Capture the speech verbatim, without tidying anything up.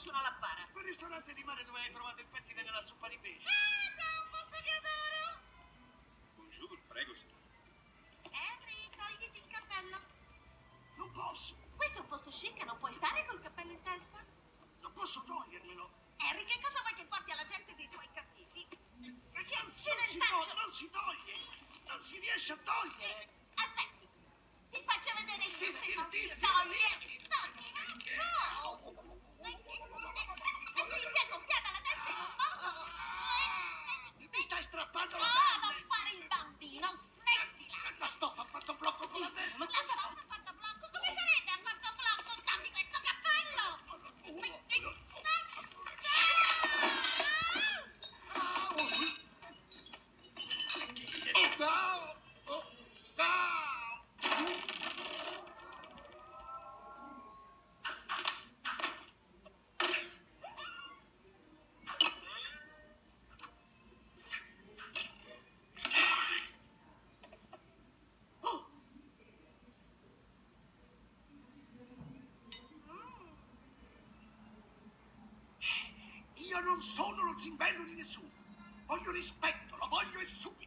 nessuno la para. Quel ristorante di mare dove hai trovato il pettine nella zuppa di pesce. Ah, c'è un posto che adoro! Bonjour, prego, signore. Henry, togliti il cappello. Non posso. Questo è un posto chic, non puoi stare col cappello in testa. Non posso togliermelo. Henry, che cosa vuoi che porti alla gente dei tuoi capelli? Che Non si, accidentaccio! to- non si toglie. Non si riesce a togliere. Aspetti, ti faccio vedere io Tira, se tira, non si tira, toglie. tira, Togli. No! Mi si è gonfiata la testa in un modo. Mi stai strappando la No, pelle. non fare il bambino, smettila. La stoffa ha fatto blocco con la testa. Ma cosa fa? Ha fatto blocco? Come sarebbe ha fatto blocco? Dammi questo cappello! No! Oh, no! Io non sono lo zimbello di nessuno. Voglio rispetto, lo voglio e subito.